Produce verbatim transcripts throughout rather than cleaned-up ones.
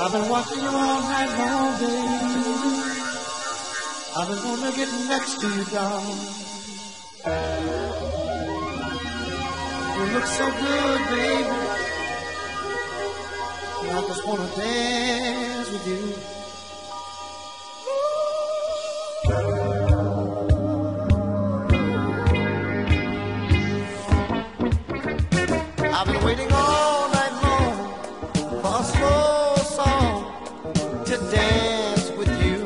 I've been watching you all night long, baby. I've been wanting to get next to you, darling. You look so good, baby. And I just want to dance with you. I've been waiting all night long for a slow song to dance with you.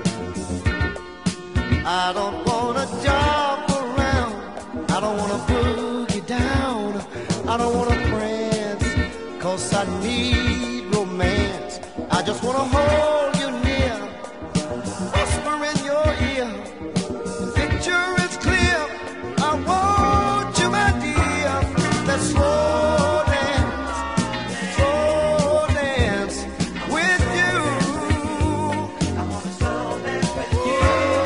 I don't wanna jump around, I don't wanna boogie down, I don't wanna prance, cause I need romance. I just wanna hold you near, whisper in your ear, the picture is clear. I want you, my dear. Let's slow dance, slow dance with you. I wanna slow dance with you.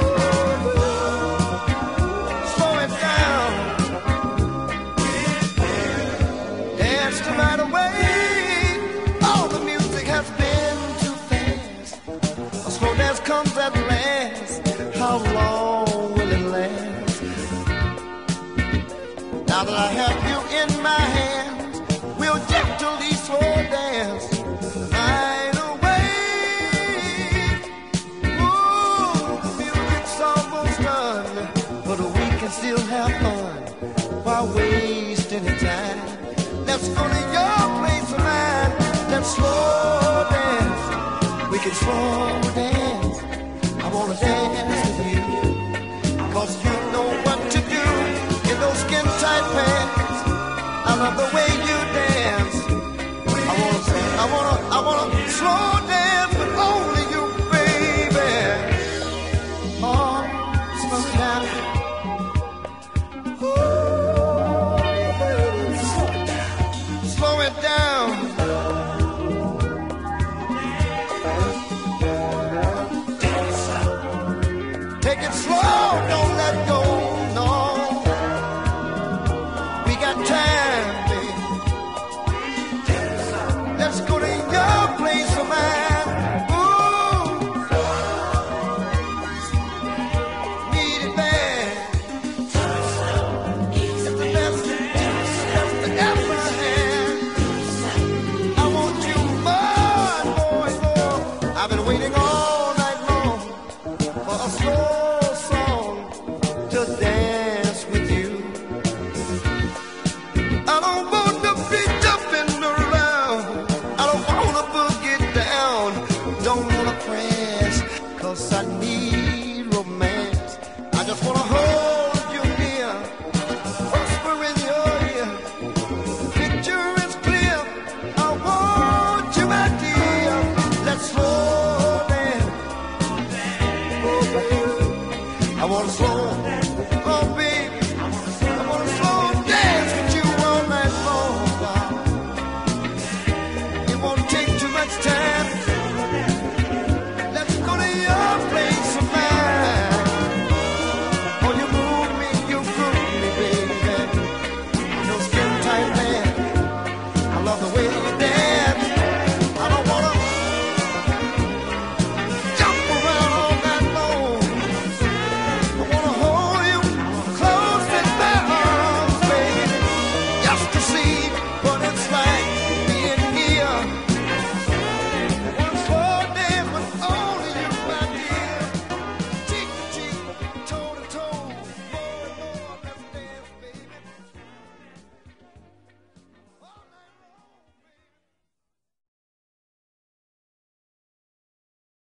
Slow it down, dance the night away. All the music has been too fast. A slow dance comes at last. How long will it last? Now that I have you in my hands, we'll gently slow dance the night away. Ooh, the music's almost done, but we can still have fun. Why waste any time? Let's go to your place of mine. Let's slow dance. We can slow dance. I wanna dance with you, cause you know what to do in those skin tight pants. I love the way you dance. I wanna, I wanna, I wanna slow dance with only you, baby. Oh, slow it down. Ooh, slow it down. Take it slow, don't let go, no. We got time, baby. Let's go to your place of mine. Ooh, need it bad. It's the best, best that ever had. I want you more, more, more. I've been waiting all night long for a slow song to dance with you. I don't want to be jumping around, I don't want to boogie down, don't want to press, cause I need romance. I just want to hold you near, whisper in your ear,